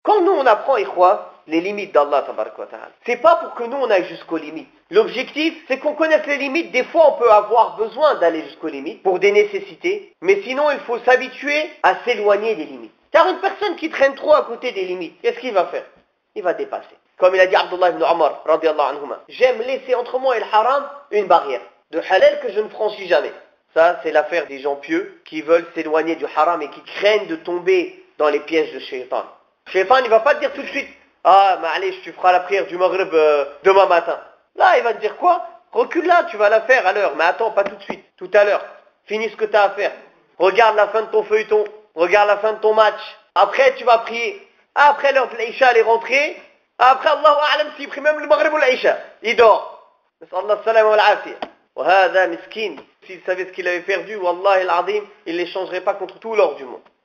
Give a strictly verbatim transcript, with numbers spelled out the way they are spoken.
Quand nous on apprend, ikhwa, les limites d'Allah, tabaraka wa ta'ala, c'est pas pour que nous on aille jusqu'aux limites. L'objectif, c'est qu'on connaisse les limites. Des fois, on peut avoir besoin d'aller jusqu'aux limites pour des nécessités, mais sinon, il faut s'habituer à s'éloigner des limites. Car une personne qui traîne trop à côté des limites, qu'est-ce qu'il va faire? Il va dépasser. Comme il a dit Abdullah ibn Omar, radiyallahu anhuma, j'aime laisser entre moi et le haram une barrière de halal que je ne franchis jamais. Ça, c'est l'affaire des gens pieux qui veulent s'éloigner du haram et qui craignent de tomber dans les pièges de Shaitan. Shaitan, il ne va pas te dire tout de suite, ah, ma'alish, tu feras la prière du Maghrib euh, demain matin. Là, il va te dire quoi? Recule là, tu vas la faire à l'heure, mais attends, pas tout de suite, tout à l'heure. Finis ce que tu as à faire. Regarde la fin de ton feuilleton, regarde la fin de ton match. Après, tu vas prier. Après, l'heure de l'Aïcha, elle est rentrée. Après, Allahu A'lam, s'il prie même le Maghrib ou l'Aïcha, il dort. Nas'Allah salam wa l'afiyah. Wa hadha miskin. S'il savait ce qu'il avait perdu, Wallahi al-Azim, il ne l'échangerait pas contre tout l'or du monde.